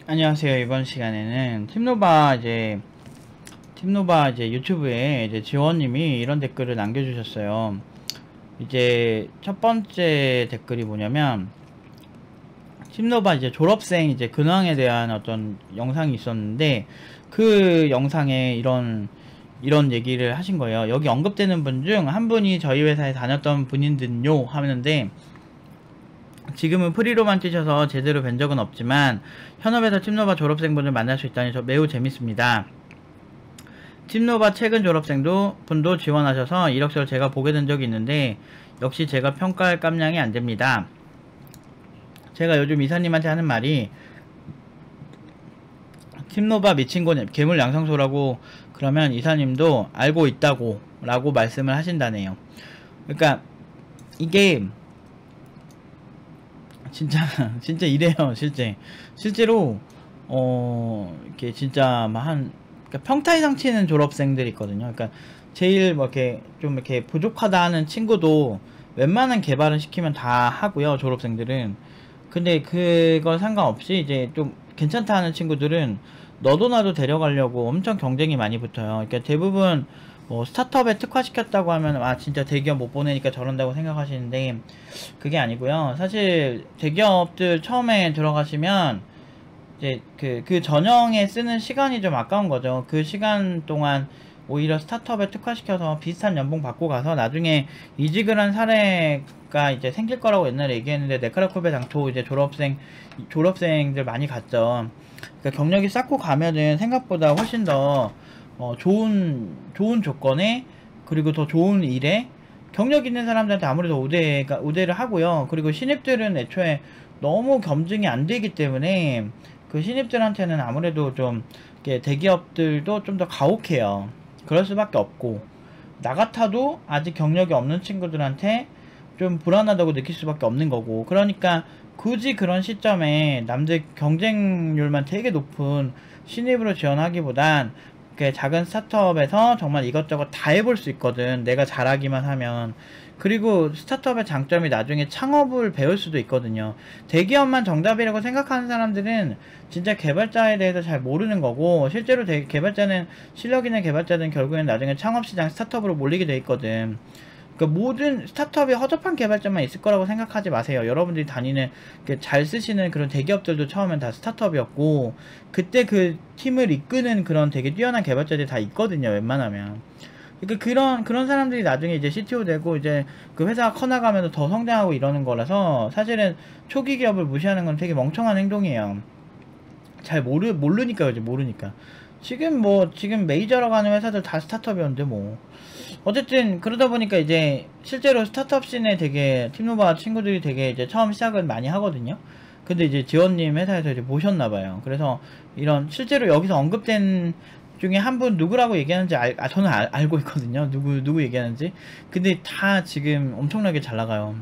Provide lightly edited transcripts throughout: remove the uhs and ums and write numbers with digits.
안녕하세요. 이번 시간에는 팀노바 이제 유튜브에 이제 지원님이 이런 댓글을 남겨주셨어요. 이제 첫 번째 댓글이 뭐냐면, 팀노바 이제 졸업생 이제 근황에 대한 어떤 영상이 있었는데, 그 영상에 이런 얘기를 하신 거예요. 여기 언급되는 분 중 한 분이 저희 회사에 다녔던 분인 듯요 하는데, 지금은 프리로만 뛰셔서 제대로 뵌 적은 없지만 현업에서 팀노바 졸업생분을 만날 수 있다니 매우 재밌습니다. 팀노바 최근 졸업생도 분도 지원하셔서 이력서를 제가 보게 된 적이 있는데 역시 제가 평가할 깜냥이 안됩니다. 제가 요즘 이사님한테 하는 말이 팀노바 미친고 괴물 양성소라고, 그러면 이사님도 알고 있다고 라고 말씀을 하신다네요. 그러니까 이게 진짜 진짜 이래요. 실제로 이렇게 진짜 그러니까 평타 이상 치는 졸업생들이 있거든요. 그러니까 제일 뭐 이렇게 좀 이렇게 부족하다 하는 친구도 웬만한 개발은 시키면 다 하고요, 졸업생들은. 근데 그건 상관없이 이제 좀 괜찮다 하는 친구들은 너도 나도 데려가려고 엄청 경쟁이 많이 붙어요. 그러니까 대부분 뭐 스타트업에 특화시켰다고 하면 진짜 대기업 못 보내니까 저런다고 생각하시는데, 그게 아니고요. 사실 대기업들 처음에 들어가시면 이제 그 전형에 쓰는 시간이 좀 아까운 거죠. 그 시간 동안 오히려 스타트업에 특화시켜서 비슷한 연봉 받고 가서 나중에 이직을 한 사례가 이제 생길 거라고 옛날에 얘기했는데, 네카라컵에 당초 이제 졸업생들 많이 갔죠. 그러니까 경력이 쌓고 가면은 생각보다 훨씬 더 좋은 조건에, 그리고 더 좋은 일에 경력 있는 사람들한테 아무래도 우대를 하고요. 그리고 신입들은 애초에 너무 겸증이 안 되기 때문에 그 신입들한테는 아무래도 좀 대기업들도 좀 더 가혹해요. 그럴 수밖에 없고, 나 같아도 아직 경력이 없는 친구들한테 좀 불안하다고 느낄 수밖에 없는 거고, 그러니까 굳이 그런 시점에 남들 경쟁률만 되게 높은 신입으로 지원하기보단 작은 스타트업에서 정말 이것저것 다 해볼 수 있거든, 내가 잘하기만 하면. 그리고 스타트업의 장점이 나중에 창업을 배울 수도 있거든요. 대기업만 정답이라고 생각하는 사람들은 진짜 개발자에 대해서 잘 모르는 거고, 실제로 개발자는, 실력 있는 개발자는 결국엔 나중에 창업시장 스타트업으로 몰리게 돼 있거든. 그러니까 모든 스타트업이 허접한 개발자만 있을 거라고 생각하지 마세요. 여러분들이 다니는 잘 쓰시는 그런 대기업들도 처음엔 다 스타트업이었고, 그때 그 팀을 이끄는 그런 되게 뛰어난 개발자들이 다 있거든요, 웬만하면. 그러니까 그런 사람들이 나중에 이제 CTO 되고 이제 그 회사가 커나가면서 더 성장하고 이러는 거라서, 사실은 초기 기업을 무시하는 건 되게 멍청한 행동이에요. 잘 모르니까요, 이제 모르니까. 지금 메이저로 가는 회사들 다 스타트업이었는데 뭐. 어쨌든 그러다 보니까 이제 실제로 스타트업 씬에 되게 팀노바 친구들이 되게 이제 처음 시작을 많이 하거든요. 근데 이제 지원님 회사에서 이제 보셨나봐요. 그래서 이런 실제로 여기서 언급된 중에 한 분 누구라고 얘기하는지 저는 알고 있거든요. 누구 얘기하는지. 근데 다 지금 엄청나게 잘 나가요.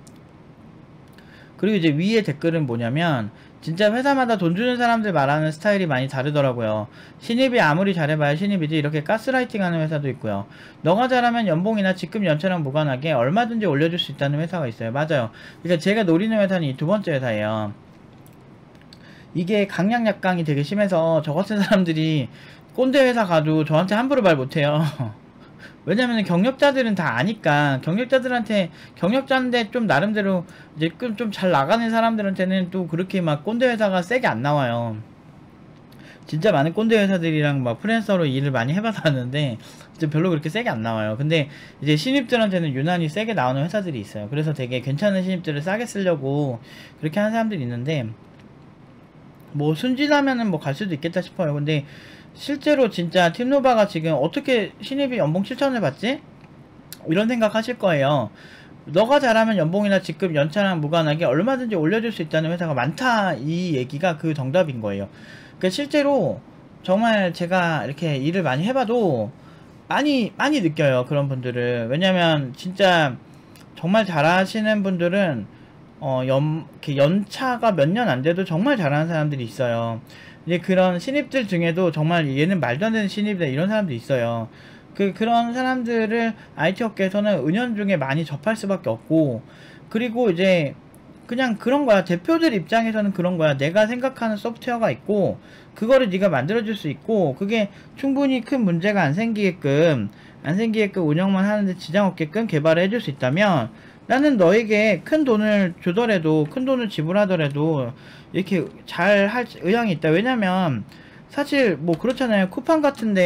그리고 이제 위에 댓글은 뭐냐면, 진짜 회사마다 돈 주는 사람들 말하는 스타일이 많이 다르더라고요. 신입이 아무리 잘해봐야 신입이지, 이렇게 가스라이팅 하는 회사도 있고요. 너가 잘하면 연봉이나 직급 연차랑 무관하게 얼마든지 올려줄 수 있다는 회사가 있어요. 맞아요. 그러니까 제가 노리는 회사는 이 두 번째 회사예요. 이게 강약약강이 되게 심해서 저 같은 사람들이 꼰대 회사 가도 저한테 함부로 말 못해요. 왜냐면 경력자들은 다 아니까. 경력자들한테, 경력자인데 좀 나름대로 이제 좀 잘 나가는 사람들한테는 또 그렇게 막 꼰대 회사가 세게 안 나와요. 진짜 많은 꼰대 회사들이랑 막 프리랜서로 일을 많이 해봐서 하는데 진짜 별로 그렇게 세게 안 나와요. 근데 이제 신입들한테는 유난히 세게 나오는 회사들이 있어요. 그래서 되게 괜찮은 신입들을 싸게 쓰려고 그렇게 하는 사람들이 있는데, 뭐 순진하면은 뭐 갈 수도 있겠다 싶어요. 근데 실제로 진짜 팀노바가 지금 어떻게 신입이 연봉 7천을 받지? 이런 생각 하실 거예요. 너가 잘하면 연봉이나 직급 연차랑 무관하게 얼마든지 올려줄 수 있다는 회사가 많다, 이 얘기가 그 정답인 거예요. 그러니까 실제로 정말 제가 이렇게 일을 많이 해봐도 많이 느껴요, 그런 분들을. 왜냐면 진짜 정말 잘하시는 분들은 이렇게 연차가 몇 년 안 돼도 정말 잘하는 사람들이 있어요. 이제 그런 신입들 중에도 정말 얘는 말도 안 되는 신입이다 이런 사람도 있어요. 그런 사람들을 IT 업계에서는 은연중에 많이 접할 수밖에 없고, 그리고 이제 그냥 그런 거야. 대표들 입장에서는 그런 거야. 내가 생각하는 소프트웨어가 있고 그거를 네가 만들어줄 수 있고 그게 충분히 큰 문제가 안 생기게끔 운영만 하는데 지장 없게끔 개발을 해줄 수 있다면 나는 너에게 큰 돈을 주더라도 큰 돈을 지불하더라도 이렇게 잘 할 의향이 있다. 왜냐면 사실 뭐 그렇잖아요. 쿠팡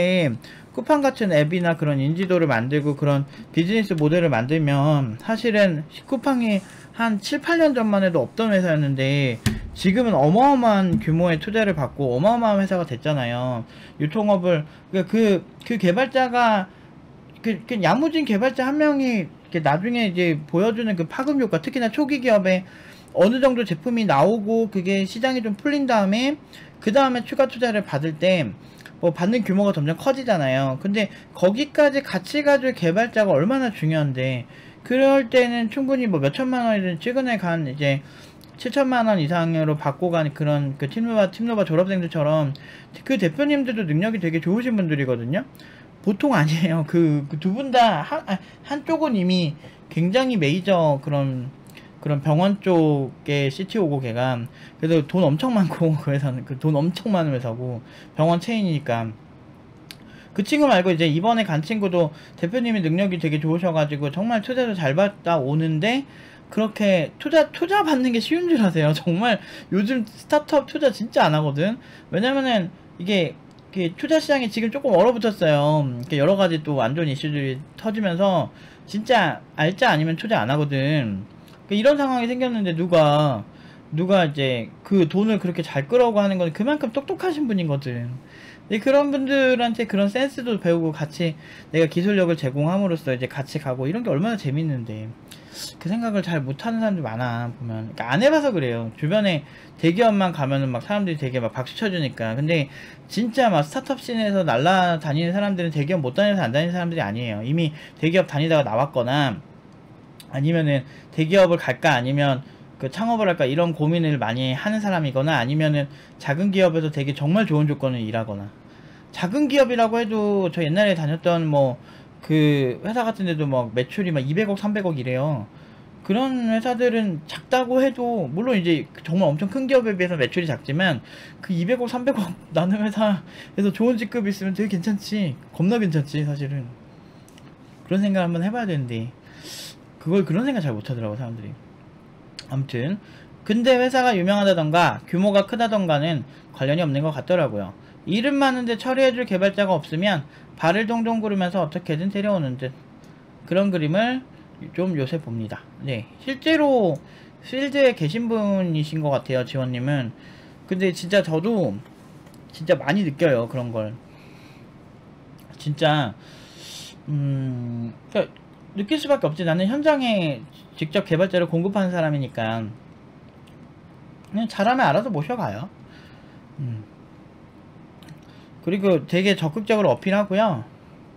같은 앱이나 그런 인지도를 만들고 그런 비즈니스 모델을 만들면 사실은 쿠팡이 한 7, 8년 전만 해도 없던 회사였는데 지금은 어마어마한 규모의 투자를 받고 어마어마한 회사가 됐잖아요. 유통업을 그 개발자가 그 야무진 개발자 한 명이 나중에 이제 보여주는 그 파급 효과, 특히나 초기 기업에 어느 정도 제품이 나오고 그게 시장이 좀 풀린 다음에 그 다음에 추가 투자를 받을 때 뭐 받는 규모가 점점 커지잖아요. 근데 거기까지 같이 가줄 개발자가 얼마나 중요한데 그럴 때는 충분히 뭐 몇천만 원이든 최근에 간 이제 7천만 원 이상으로 받고 간 그런 그 팀노바 졸업생들처럼 그 대표님들도 능력이 되게 좋으신 분들이거든요. 보통 아니에요. 그 두 분 다 한쪽은 이미 굉장히 메이저 그런 병원 쪽의 CTO고 걔가 그래도 돈 엄청 많고 그 회사는 그 돈 엄청 많은 회사고 병원 체인이니까 그 친구 말고 이제 이번에 간 친구도 대표님이 능력이 되게 좋으셔가지고 정말 투자도 잘 받다 오는데 그렇게 투자 받는 게 쉬운 줄 아세요? 정말 요즘 스타트업 투자 진짜 안 하거든. 왜냐면은 이게 투자 시장이 지금 조금 얼어붙었어요. 여러 가지 또 안 좋은 이슈들이 터지면서 진짜 알짜 아니면 투자 안 하거든. 이런 상황이 생겼는데 누가 이제 그 돈을 그렇게 잘 끌어오고 하는 건 그만큼 똑똑하신 분이거든. 그런 분들한테 그런 센스도 배우고 같이 내가 기술력을 제공함으로써 이제 같이 가고 이런 게 얼마나 재밌는데 그 생각을 잘 못하는 사람들 많아 보면. 그러니까 안 해봐서 그래요. 주변에 대기업만 가면은 막 사람들이 되게 막 박수 쳐주니까. 근데 진짜 막 스타트업 씬에서 날라다니는 사람들은 대기업 못 다녀서 안 다니는 사람들이 아니에요. 이미 대기업 다니다가 나왔거나 아니면은 대기업을 갈까 아니면 그 창업을 할까 이런 고민을 많이 하는 사람이거나 아니면은 작은 기업에서 되게 정말 좋은 조건을 일하거나. 작은 기업이라고 해도 저 옛날에 다녔던 뭐 그 회사 같은 데도 막 매출이 막 200억 300억 이래요. 그런 회사들은 작다고 해도 물론 이제 정말 엄청 큰 기업에 비해서 매출이 작지만 그 200억 300억 나는 회사에서 좋은 직급이 있으면 되게 괜찮지. 겁나 괜찮지 사실은. 그런 생각 한번 해봐야 되는데 그런 생각 잘 못하더라고 사람들이. 아무튼 근데 회사가 유명하다던가 규모가 크다던가는 관련이 없는 것 같더라고요. 이름 많은데 처리해줄 개발자가 없으면 발을 동동 구르면서 어떻게든 데려오는 듯 그런 그림을 좀 요새 봅니다. 네, 실제로 필드에 계신 분이신 것 같아요, 지원님은. 근데 진짜 저도 진짜 많이 느껴요, 그런 걸. 진짜 그러니까 느낄 수밖에 없지. 나는 현장에 직접 개발자를 공급하는 사람이니까 그냥 잘하면 알아서 모셔가요. 그리고 되게 적극적으로 어필하고요.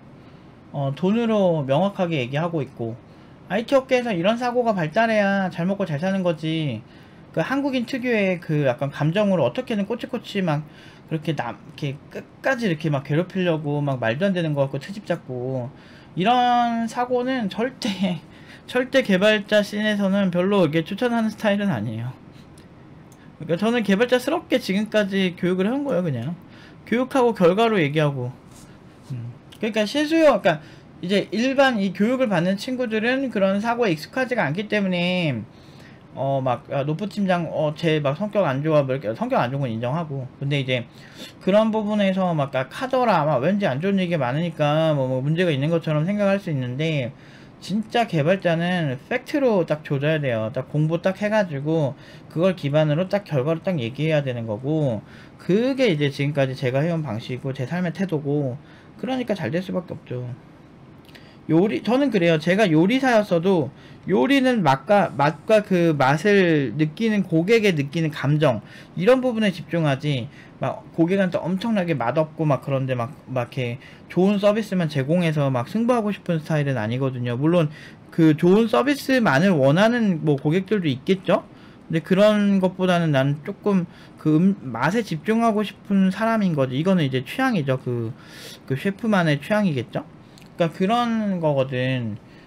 돈으로 명확하게 얘기하고 있고 IT 업계에서 이런 사고가 발달해야 잘 먹고 잘 사는 거지. 그 한국인 특유의 그 약간 감정으로 어떻게든 꼬치꼬치 막 그렇게 이렇게 끝까지 이렇게 막 괴롭히려고 막 말도 안 되는 거 갖고 트집 잡고 이런 사고는 절대 개발자 씬에서는 별로 이렇게 추천하는 스타일은 아니에요. 그러니까 저는 개발자스럽게 지금까지 교육을 해온 거예요, 그냥. 교육하고 결과로 얘기하고. 그러니까 그러니까 이제 일반 이 교육을 받는 친구들은 그런 사고에 익숙하지가 않기 때문에 노프 팀장 쟤 막 성격 안 좋아 뭐 이렇게 성격 안 좋은 건 인정하고. 근데 이제 그런 부분에서 막 카더라 막 왠지 안 좋은 얘기가 많으니까 뭐 문제가 있는 것처럼 생각할 수 있는데 진짜 개발자는 팩트로 딱 조져야 돼요. 딱 공부 딱 해가지고 그걸 기반으로 딱 결과를 딱 얘기해야 되는 거고 그게 이제 지금까지 제가 해온 방식이고 제 삶의 태도고 그러니까 잘 될 수밖에 없죠. 저는 그래요. 제가 요리사였어도 요리는 맛과 그 맛을 느끼는 고객의 느끼는 감정 이런 부분에 집중하지 막 고객한테 엄청나게 맛없고 막 그런데 막 이렇게 좋은 서비스만 제공해서 막 승부하고 싶은 스타일은 아니거든요. 물론 그 좋은 서비스만을 원하는 뭐 고객들도 있겠죠. 근데 그런 것보다는 난 조금 그 맛에 집중하고 싶은 사람인 거지. 이거는 이제 취향이죠. 그 셰프만의 취향이겠죠. 그러니까 그런 거거든.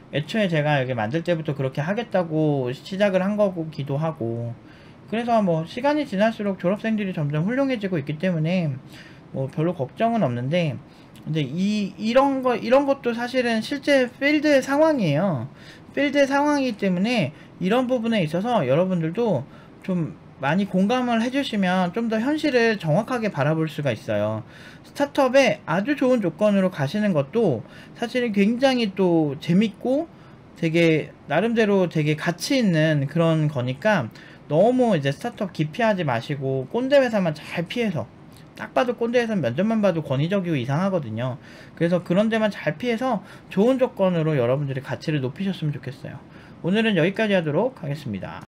애초에 제가 여기 만들 때부터 그렇게 하겠다고 시작을 한 거기도 하고, 그래서 뭐 시간이 지날수록 졸업생들이 점점 훌륭해지고 있기 때문에 뭐 별로 걱정은 없는데, 근데 이런 것도 사실은 실제 필드의 상황이에요. 필드의 상황이기 때문에 이런 부분에 있어서 여러분들도 좀 많이 공감을 해주시면 좀 더 현실을 정확하게 바라볼 수가 있어요. 스타트업에 아주 좋은 조건으로 가시는 것도 사실은 굉장히 또 재밌고 되게 나름대로 되게 가치 있는 그런 거니까, 너무 이제 스타트업 기피하지 마시고 꼰대 회사만 잘 피해서, 딱 봐도 꼰대 회사는 면접만 봐도 권위적이고 이상하거든요. 그래서 그런 데만 잘 피해서 좋은 조건으로 여러분들이 가치를 높이셨으면 좋겠어요. 오늘은 여기까지 하도록 하겠습니다.